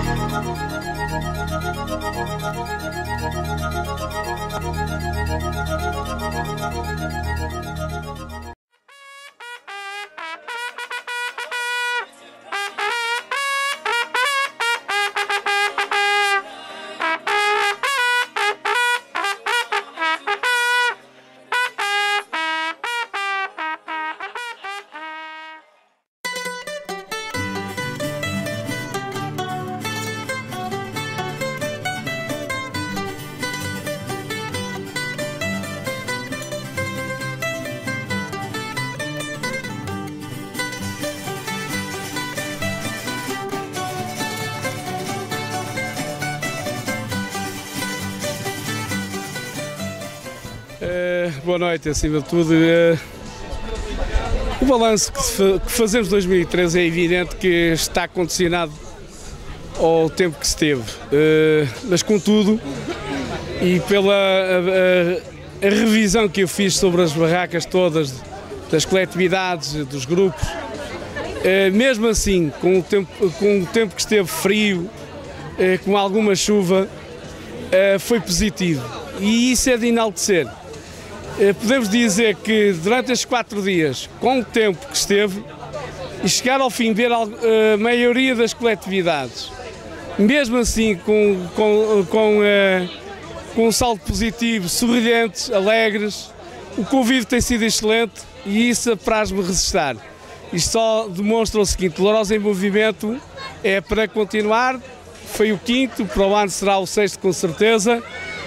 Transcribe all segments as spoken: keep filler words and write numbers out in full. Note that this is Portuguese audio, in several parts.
Uh, boa noite, acima de tudo. Uh, o balanço que, fa que fazemos de dois mil e treze é evidente que está condicionado ao tempo que se teve, uh, mas contudo, e pela a, a, a revisão que eu fiz sobre as barracas todas, das coletividades, dos grupos, uh, mesmo assim, com o tempo, com o tempo que esteve frio, uh, com alguma chuva, uh, foi positivo, e isso é de enaltecer. Podemos dizer que durante estes quatro dias, com o tempo que esteve, e chegar ao fim ver a maioria das coletividades, mesmo assim com, com, com, uh, com um saldo positivo, sorridentes, alegres, o convívio tem sido excelente e isso apraz-me resistir. Isto só demonstra o seguinte: Lourosa em Movimento é para continuar, foi o quinto, para o ano será o sexto com certeza.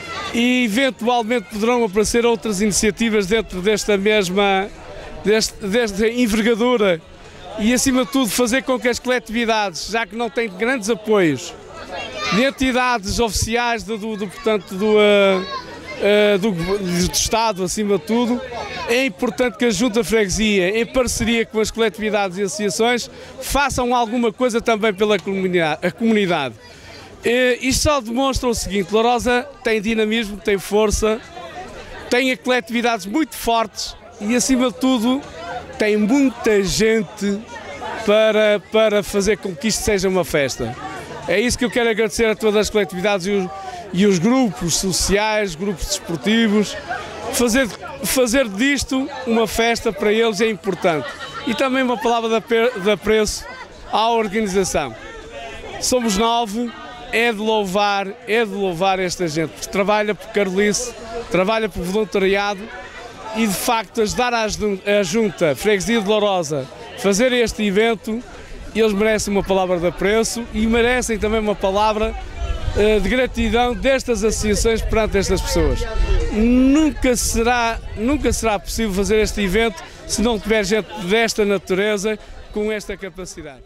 E eventualmente poderão aparecer outras iniciativas dentro desta mesma deste, desta envergadura e acima de tudo fazer com que as coletividades, já que não têm grandes apoios de entidades oficiais do, do, do portanto do, uh, uh, do, do Estado acima de tudo, é importante que a Junta de Freguesia, em parceria com as coletividades e associações, façam alguma coisa também pela comunidade. A comunidade. Isto só demonstra o seguinte: Lourosa tem dinamismo, tem força, tem coletividades muito fortes e acima de tudo tem muita gente para, para fazer com que isto seja uma festa. É isso que eu quero agradecer a todas as coletividades e os, e os grupos sociais, grupos desportivos. Fazer, fazer disto uma festa para eles é importante. E também uma palavra de apreço à organização. Somos nove. É de louvar, é de louvar esta gente, porque trabalha por Carolice, trabalha por voluntariado e de facto ajudar a Junta Freguesia de Lourosa a fazer este evento, eles merecem uma palavra de apreço e merecem também uma palavra uh, de gratidão destas associações perante estas pessoas. Nunca será, nunca será possível fazer este evento se não tiver gente desta natureza com esta capacidade.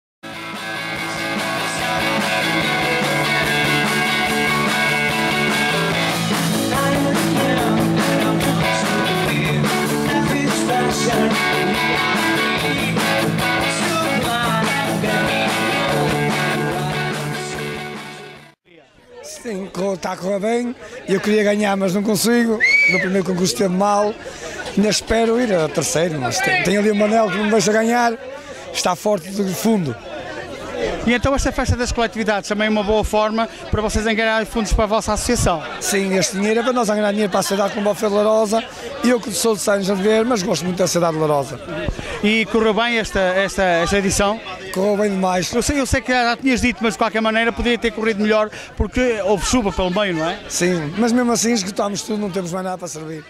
Sim, está a correr bem. Eu queria ganhar, mas não consigo. No primeiro concurso esteve mal. Ainda espero ir a terceiro, mas tem, tem ali o Manel que não me deixa ganhar. Está forte de fundo. E então esta festa das coletividades também é uma boa forma para vocês angariarem fundos para a vossa associação? Sim, este dinheiro é para nós angariar dinheiro para a cidade como de Lourosa. Eu que sou de São João de Ver, mas gosto muito da cidade de Lourosa. E correu bem esta, esta, esta edição? Correu bem demais. Eu sei, eu sei que já tinhas dito, mas de qualquer maneira poderia ter corrido melhor porque houve chuva pelo meio, não é? Sim, mas mesmo assim esgotámos tudo, não temos mais nada para servir.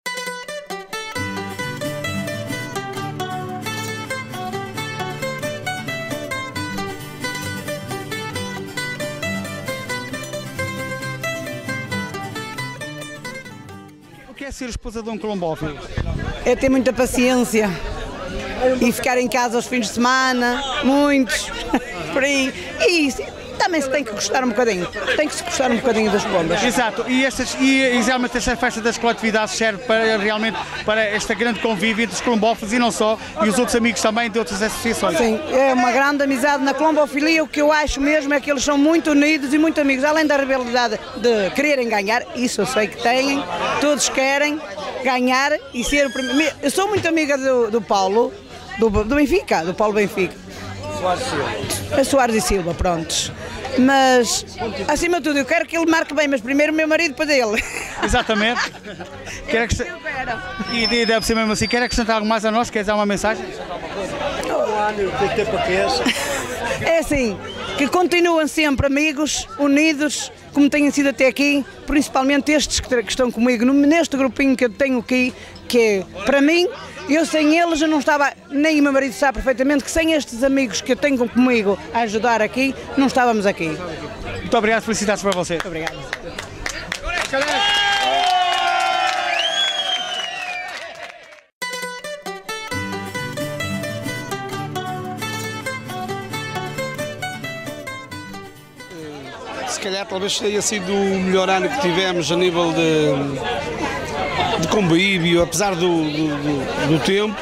O que é ser esposa de um colombófilo? É ter muita paciência e ficar em casa aos fins de semana, muitos, por aí. E isso, também se tem que gostar um bocadinho, tem que se gostar um bocadinho das pombas. Exato, e, estas, e exatamente esta festa das coletividades serve para, realmente para este grande convívio entre os colombófilos e não só, e os outros amigos também de outras associações. Sim, é uma grande amizade na colombofilia. O que eu acho mesmo é que eles são muito unidos e muito amigos, além da rivalidade de quererem ganhar, isso eu sei que têm, todos querem ganhar e ser o primeiro. Eu sou muito amiga do, do Paulo, do, do Benfica, do Paulo Benfica. Soares e Silva. A Soares e Silva, prontos. Mas, acima de tudo, eu quero que ele marque bem, mas primeiro o meu marido, depois ele. Exatamente. Quer que... E deve ser mesmo assim. Quer acrescentar algo mais a nós? Queres dar uma mensagem? É assim, que continuem sempre amigos, unidos, como têm sido até aqui, principalmente estes que estão comigo, neste grupinho que eu tenho aqui, que é, para mim, eu sem eles eu não estava, nem o meu marido sabe perfeitamente que sem estes amigos que eu tenho comigo a ajudar aqui, não estávamos aqui. Muito obrigado, felicidades para você. Muito obrigado. Se calhar talvez tenha sido o melhor ano que tivemos a nível de, de convívio, apesar do, do, do, do tempo.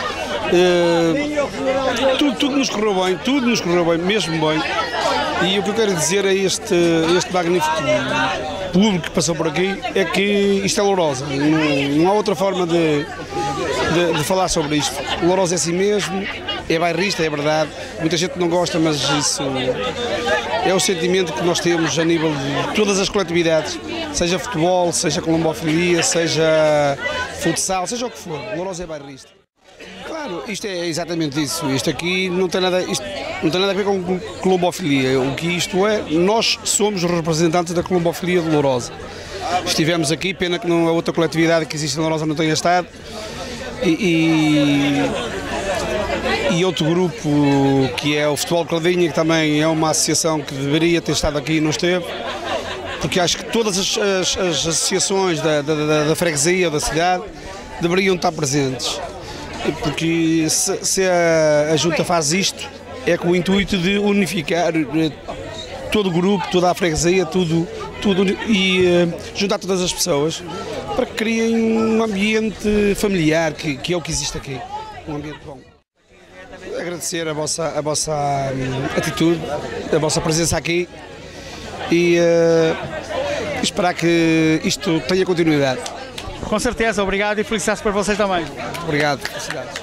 Uh, tudo, tudo nos correu bem, tudo nos correu bem, mesmo bem. E o que eu quero dizer a este, este magnífico público que passou por aqui é que isto é Lourosa. Não, não há outra forma de, de, de falar sobre isto. Lourosa é assim mesmo, é bairrista, é verdade. Muita gente não gosta, mas isso é o sentimento que nós temos a nível de todas as coletividades, seja futebol, seja colombofilia, seja futsal, seja o que for. Lourosa é bairrista. Claro, isto é exatamente isso. Isto aqui não tem nada, isto não tem nada a ver com colombofilia. O que isto é, nós somos os representantes da colombofilia de Lourosa. Estivemos aqui, pena que não, a outra coletividade que existe em Lourosa não tenha estado. E, e, e outro grupo que é o Futebol Cladinha, que também é uma associação que deveria ter estado aqui e não esteve. Porque acho que todas as, as, as associações da, da, da freguesia, da cidade, deveriam estar presentes. Porque se, se a, a Junta faz isto, é com o intuito de unificar todo o grupo, toda a freguesia, tudo, tudo e uh, juntar todas as pessoas para que criem um ambiente familiar, que, que é o que existe aqui, um ambiente bom. Agradecer a vossa, a vossa um, atitude, a vossa presença aqui e uh, esperar que isto tenha continuidade. Com certeza, obrigado e felicidades para vocês também. Obrigado, felicidades.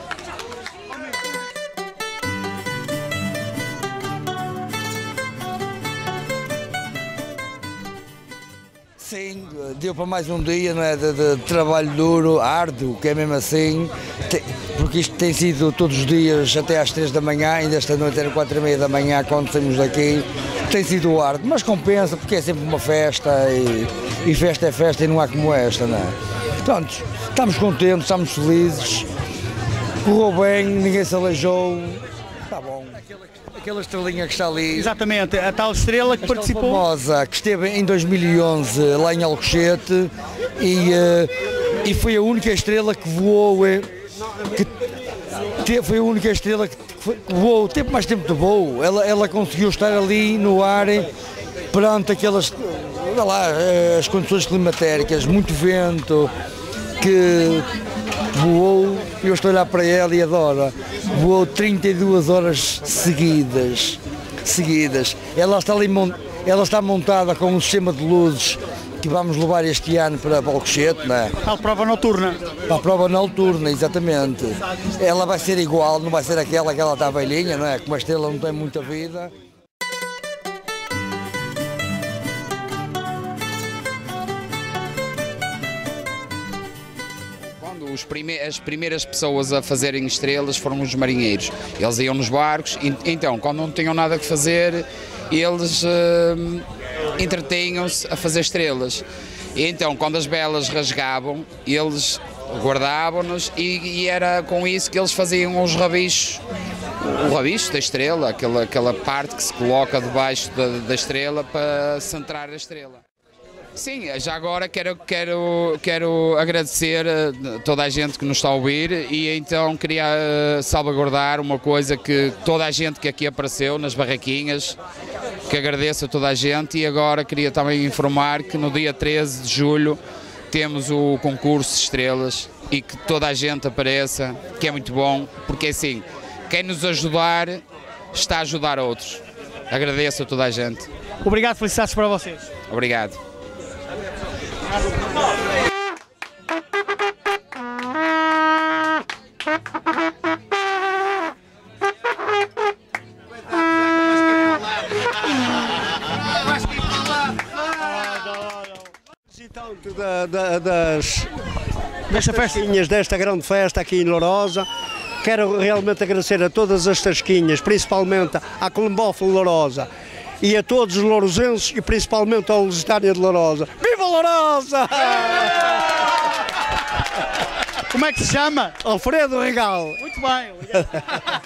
Sim, deu para mais um dia, não é, de, de trabalho duro, árduo, que é mesmo assim, porque isto tem sido todos os dias até às três da manhã, ainda esta noite era quatro e meia da manhã quando saímos daqui, tem sido árduo, mas compensa porque é sempre uma festa e, e festa é festa e não há como esta, não é? Pronto, estamos contentes, estamos felizes, correu bem, ninguém se aleijou, está bom. Aquela estrelinha que está ali. Exatamente, a tal estrela que a participou. Famosa, que esteve em dois mil e onze lá em Alcochete e, uh, e foi a única estrela que voou, que te, foi a única estrela que, que voou, teve mais tempo de voo, ela, ela conseguiu estar ali no ar perante aquelas, olha lá, as condições climatéricas, muito vento, que voou, eu estou a olhar para ela e adoro, voou trinta e duas horas seguidas, seguidas. Ela está ali, ela está montada com um sistema de luzes que vamos levar este ano para Alcochete, não é? Para a prova noturna. Para a prova noturna, exatamente. Ela vai ser igual, não vai ser aquela que ela está velhinha, não é? Como a estrela não tem muita vida. Os prime as primeiras pessoas a fazerem estrelas foram os marinheiros. Eles iam nos barcos, e, então, quando não tinham nada que fazer, eles uh, entretinham-se a fazer estrelas. E então, quando as velas rasgavam, eles guardavam-nos e, e era com isso que eles faziam os rabichos, o rabicho da estrela, aquela, aquela parte que se coloca debaixo da, da estrela para centrar a estrela. Sim, já agora quero, quero, quero agradecer a toda a gente que nos está a ouvir e então queria salvaguardar uma coisa que toda a gente que aqui apareceu nas barraquinhas, que agradeço a toda a gente e agora queria também informar que no dia treze de julho temos o concurso de estrelas e que toda a gente apareça, que é muito bom, porque assim, quem nos ajudar está a ajudar outros. Agradeço a toda a gente. Obrigado, felicidades para vocês. Obrigado. Da, da, das Desta festa? tasquinhas desta grande festa aqui em Lourosa. Quero realmente agradecer a todas as tasquinhas, principalmente à Colombófilo Lourosa e a todos os lourosenses e principalmente ao Lusitânia de Lourosa. Viva Lourosa! Como é que se chama? Alfredo Regal. Muito bem.